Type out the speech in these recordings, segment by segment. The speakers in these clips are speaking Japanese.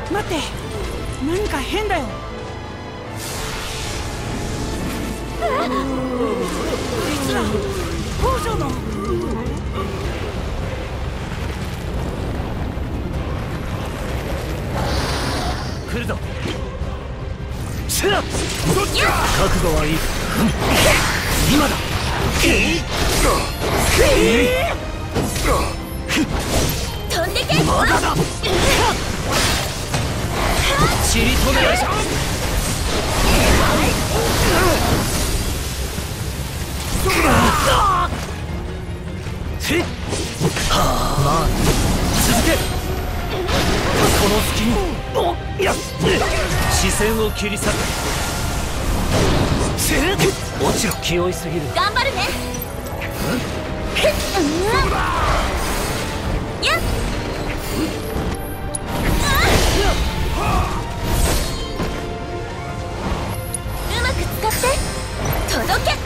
待って、何か変だよ。あいつら北条の。来るぞ。覚悟はいい。今だ。 飛んでけ。 まだだ。ちりとめられちゃう。まあ続け。この隙に視線を切り裂く。落ちろ。気負いすぎる。 頑張るね。やっ。うまく使って届け。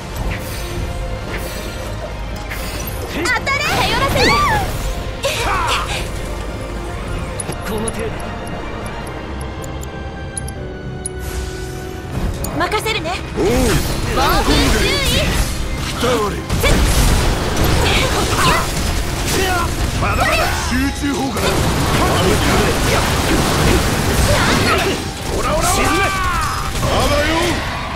当たれ。頼らせる。 この程度。 任せるね。暴風注意。 まだまだ集中砲火だ。オラオラオラ。まだよ。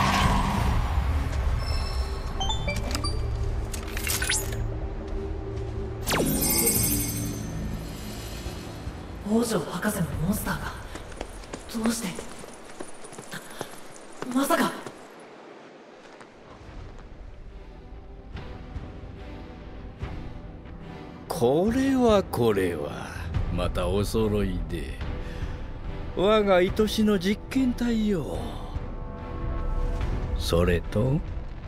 北条博士のモンスターがどうして。まさか。 これはまたお揃いで、我が愛しの実験体よ。それと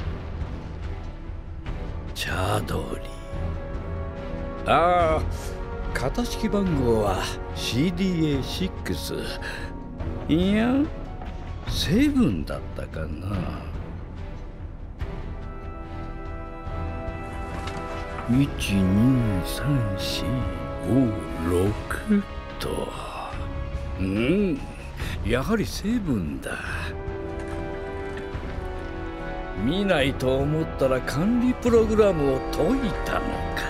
チャドリ。ああ、型式番号は CDA6。いや7だったかな。12345と。やはり7だ。見ないと思ったら管理プログラムを解いたのか。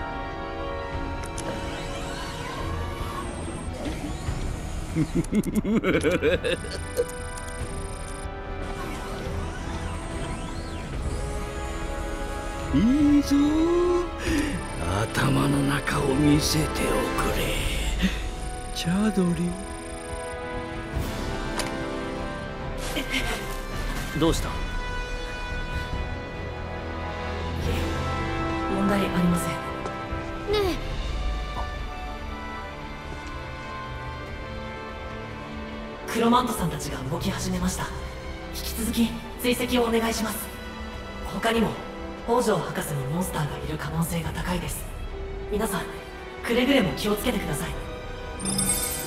いいぞ。頭の中を見せておくれ、チャドリ。 どうした。いえ、問題ありません。 ねクロマントさんたちが動き始めました。引き続き追跡をお願いします。他にも北条博士にモンスターがいる可能性が高いです。皆さんくれぐれも気をつけてください。